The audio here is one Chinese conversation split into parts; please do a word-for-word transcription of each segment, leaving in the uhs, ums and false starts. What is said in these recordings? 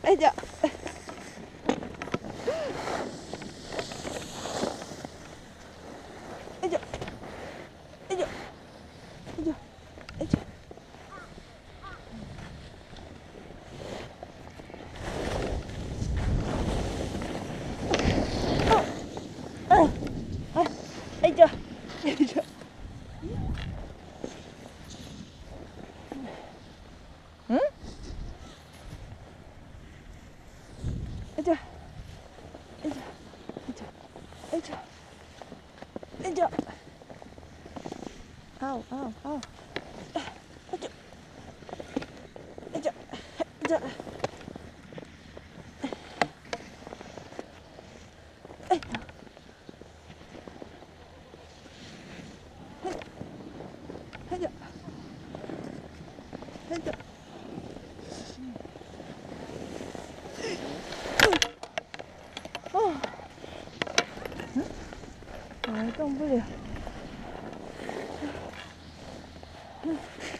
哎呀！哎呀！哎呀！哎呀！哎呀！哎！哎！哎呀！哎呀！嗯？哎呀！哎呀！哎呀！哎呀！嗷嗷嗷！哎呀！哎呀！哎呀！哎呀！哎呀！哎呀！哦，嗯，我还动不了。嗯。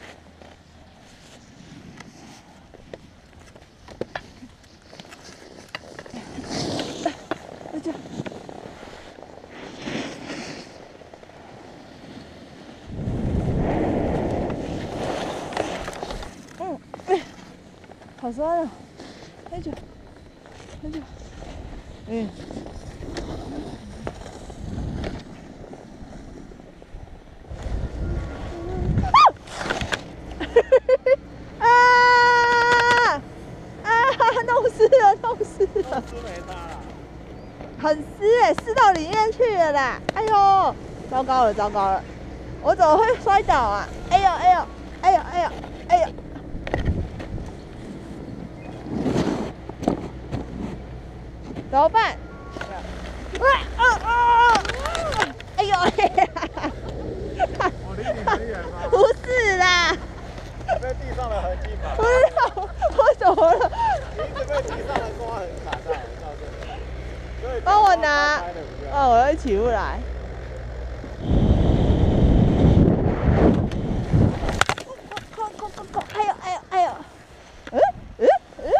哎呀！嗯，哎，好酸啊！哎呀！哎呀！嗯。啊！啊！弄湿了，弄湿了。 湿没擦啦。 很湿哎，湿到里面去了啦！哎呦，糟糕了，糟糕了！我怎么会摔倒啊？哎呦，哎呦，哎呦，哎呦，哎呦！怎么办？啊啊啊！哎呦，哎呀！ 我离你很远吗？ 不是啦。 被地上的痕迹卡。 不知道我怎么了？ 你一直被地上的刮痕卡到，我告诉你。 帮我拿。哦，我又起不来。快快快快！哎呦哎呦哎呦！嗯嗯嗯。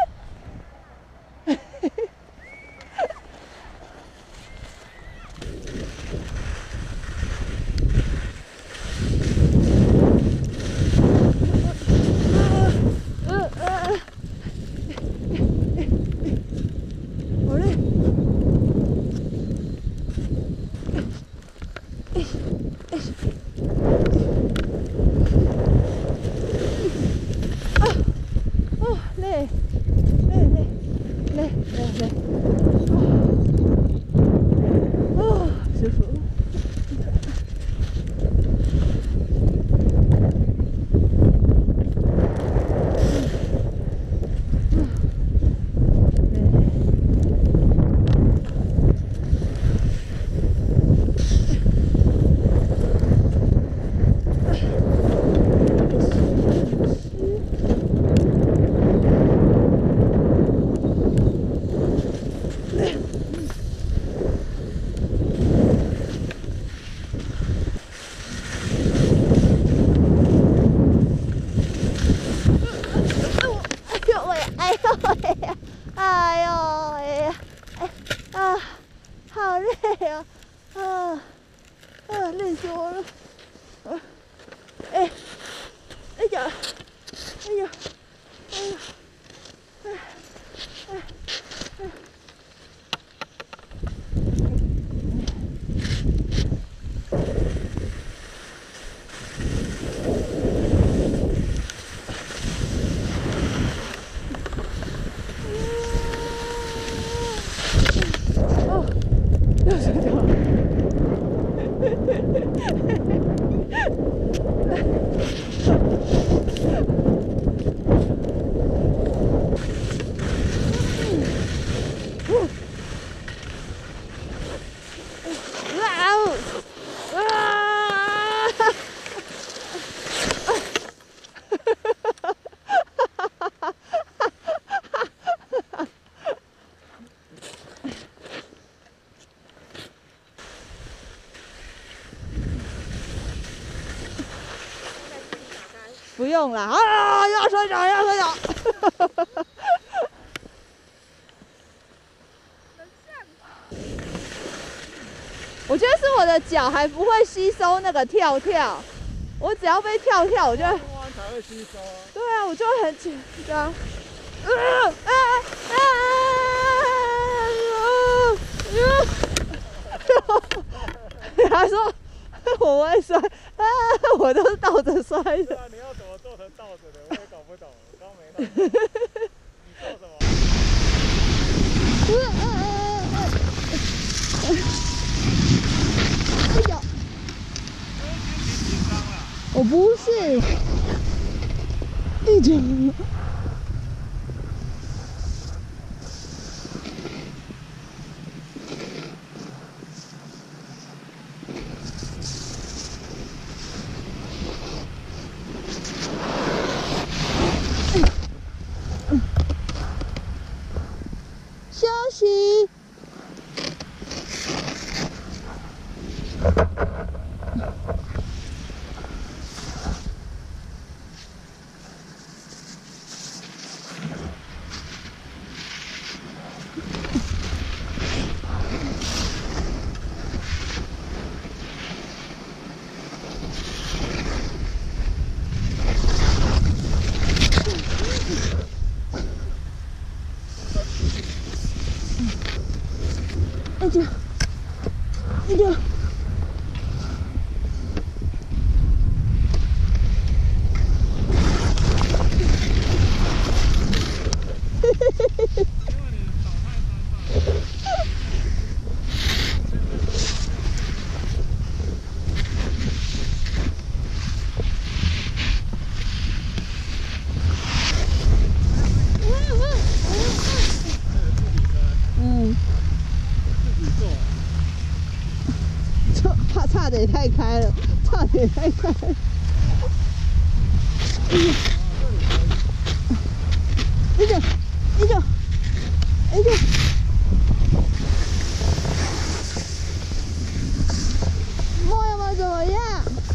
好累。啊！哦，累，累累累累累。哦，舒服。哎呦喂呀！哎呦喂呀！哎啊，好累啊！啊啊，累死我了！啊，哎，哎呀，哎呀，哎呀，哎，哎，哎。哦，又睡着了。不用了啊！要摔倒，要摔倒！ 我觉得是我的脚还不会吸收那个跳跳，我只要被跳跳，我就弯才会吸收啊。 对啊，我就会很紧张。啊啊啊！他说我会摔啊，我都是倒着摔的。 对啊，你要怎么做成倒着的？我也搞不懂，我刚没弄懂。你做什么？ 哎呦！我不是，一点。休息。哎呦，哎呦！嗯，差差点也太开了，差点也太开了。哎呦，哎呦，哎呦！摸有没有怎么样？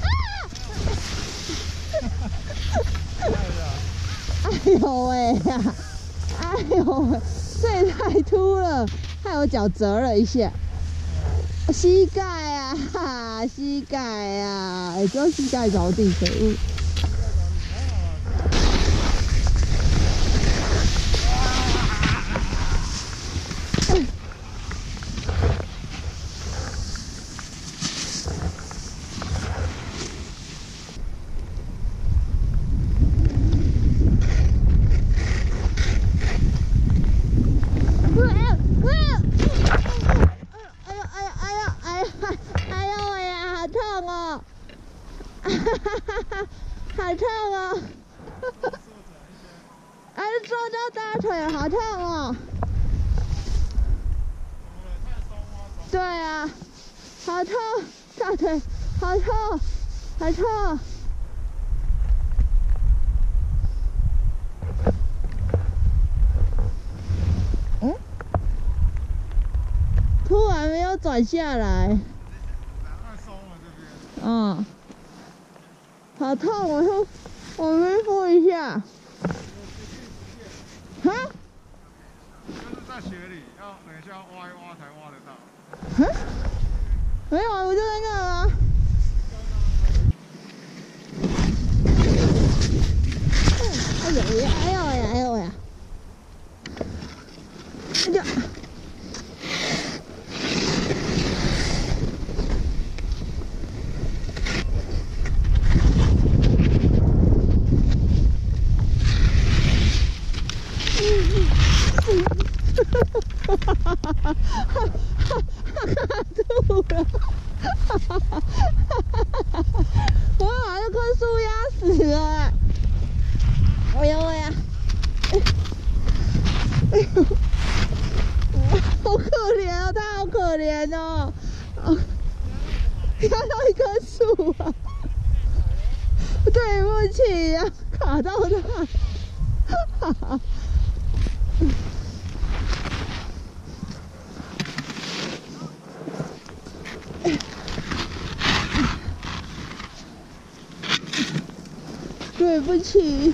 哎呦喂呀！哎呦喂，这也太突了，害我脚折了一下。膝盖啊，哈，膝盖啊，哎，只有膝盖着地，可恶！好痛哦！哎，坐到大腿，好痛哦！对啊，好痛，大腿好痛，好痛！嗯？突然没有转下来。嗯。好痛！我说，我恢复一下。哈？ 就是在雪里，要等一下挖一挖才挖得到。 哈？没有啊，我就在那啊。哎呦呀！哎呦呀！哎呦呀！哎呀！哈哈哈哈哈！卡住了！哈哈哈哈哈！我把那棵树压死了！哎呦喂呀！哎呦！好可怜哦，他好可怜哦！压到一棵树啊！对不起呀、啊，卡到他！哈哈。对不起。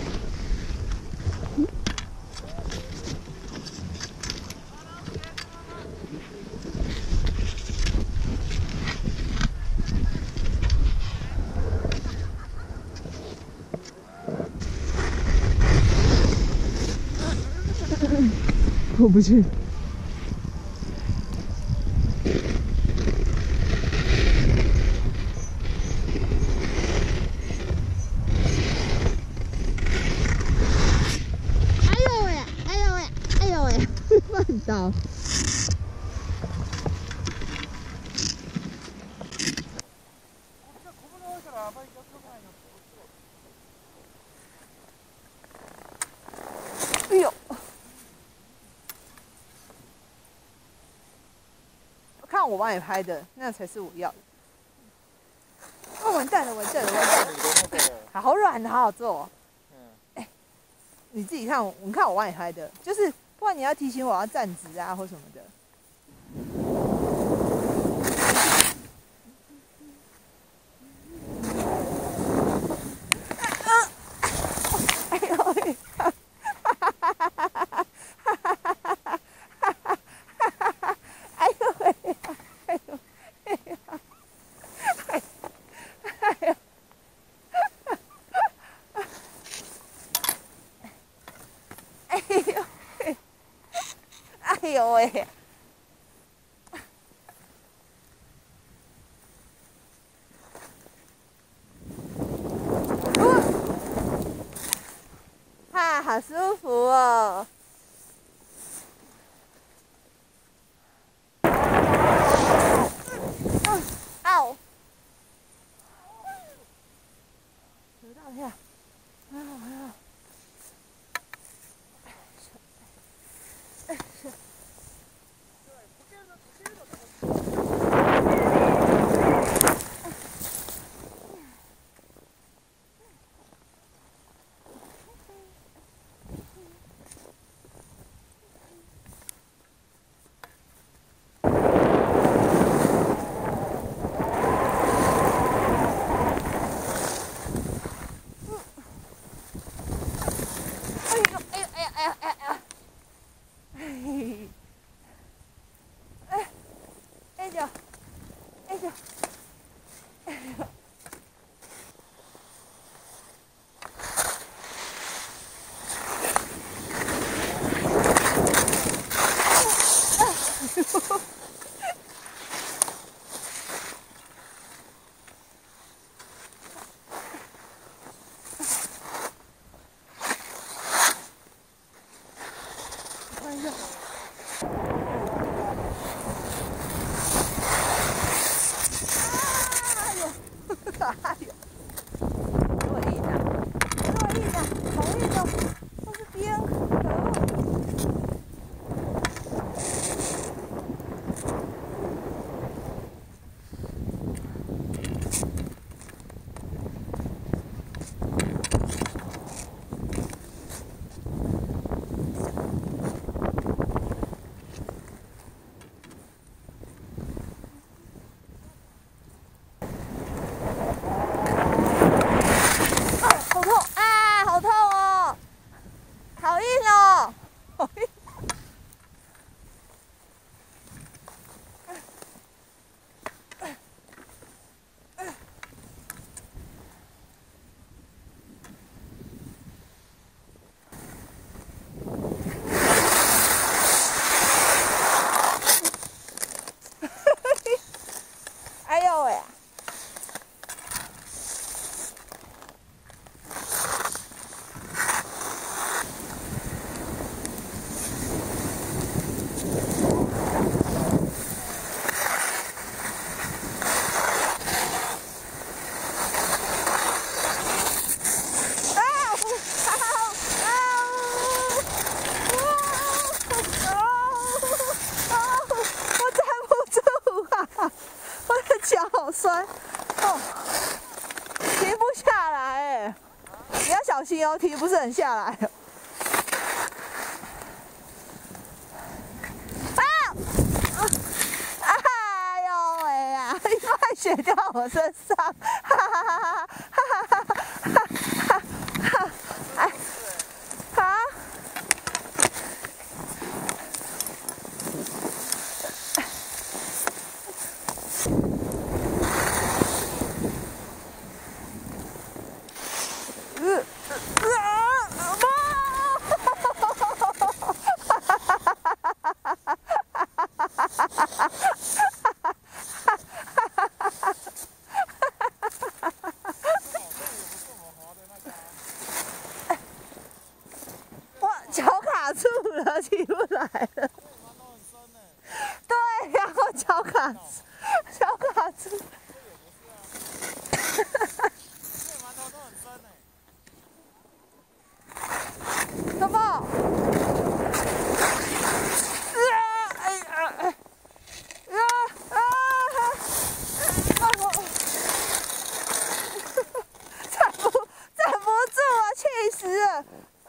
我不去。哎呦喂！哎呦喂！哎呦喂！绊倒。 哎呦！看我帮你拍的，那才是我要的。哦，完蛋了，完蛋了，完蛋了！好软，好好做、哦。嗯。哎，你自己看，你看我帮你拍的，就是不然你要提醒我要站直啊，或什么的。哎呦！哎呦喂！哎呦！哎呦！哎呦！哎呦！哎呦喂！啊，好舒服哦！哦！得到一下，还好还好。哎，是。哎呦！落地的，落地的，好运的，都是边，好痛啊！好痛哦！好硬哦！好硬。哎呦喂！脚好酸哦，停不下来哎！你要小心哦，停不是很下来。啊！哎呦喂呀！一块血掉我身上，哈哈哈哈哈哈哈哈！哎，啊！ 了。对，然后小卡车，小卡车。什么？啊！哎呀！哎呀！啊！啊！站不站不住啊！气死了！